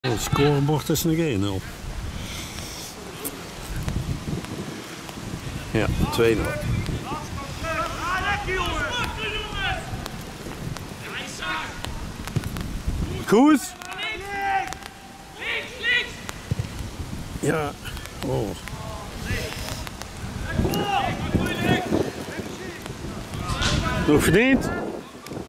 Het scorebord is nog 1-0. Ja, 2-0. Goed! Ja, oh. Nog verdiend?